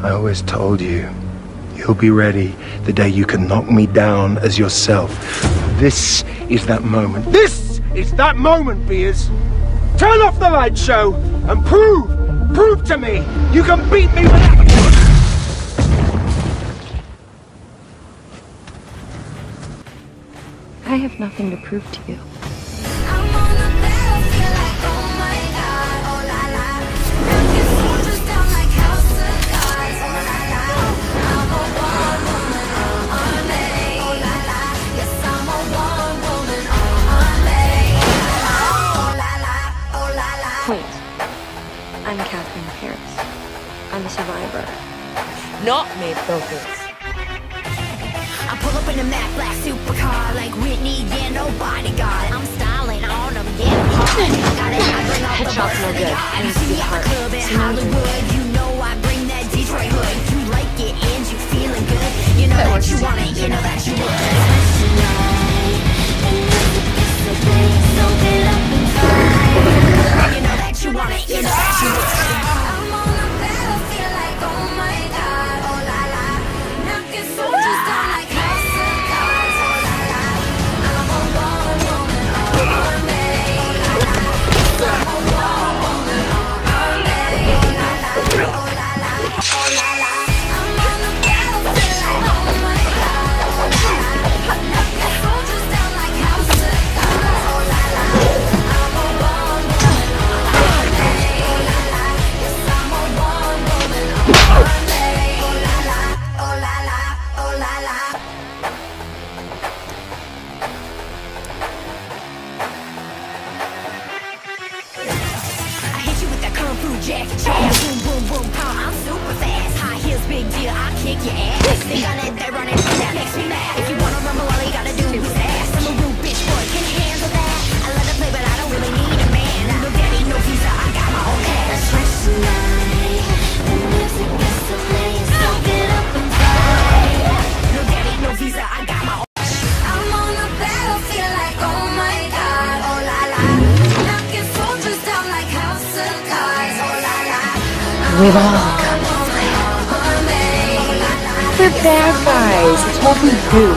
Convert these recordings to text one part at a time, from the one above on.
I always told you, you'll be ready the day you can knock me down as yourself. This is that moment. This is that moment, Beers. Turn off the light show and prove to me you can beat me without... I have nothing to prove to you. Wait. I'm Catherine Paris. I'm a survivor. Not made focus. I pull up in a Mac black supercar like Whitney, yeah, no bodyguard. I'm styling on them, yeah, I'm hard. Got it, I bring all the Headshots no good. I see me at the club in Hollywood. You know I bring that Detroit hood. You like it and you feeling good. You know that you want it, you know that you would. So get up and fight. You know that you want it, you know that you would. I'm on the battlefield like, oh my God, oh la la. Knocking soldiers down like house of cards, oh la la. I'm a war woman, oh me, oh la la. I'm a war woman, oh me, oh la la, oh la la, oh la la. I'm on the battlefield like, oh my God, oh la la. Knocking soldiers down like house of cards, oh la la. I'm a war woman, oh me, oh la la. Yes, I'm a war woman, oh me, oh la la, oh la la, oh la la. I hit you with that kung fu Jackie Chan. Boom, boom, boom, pow. I'm super fast. High heels, big deal. I'll kick your ass. They got it, they're running. That makes me mad. If you wanna rumble, all you gotta do is ask. I'm a rude bitch boy. Can you handle that? I let her play, but I don't really need a man. No daddy, no visa. I got my own cash. Fresh tonight. The music is so late. So get up and fight. No daddy, no visa. I got my own. I'm on the battlefield like, oh my God, oh la la. Knocking soldiers down like house of cards, oh la la. We've all come to play. They're bad guys. It's what we do.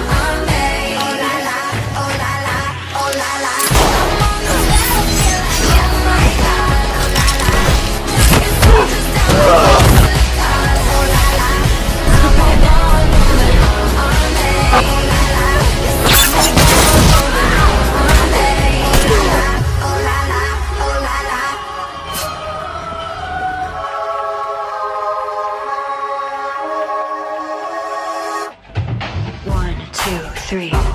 One, two, three.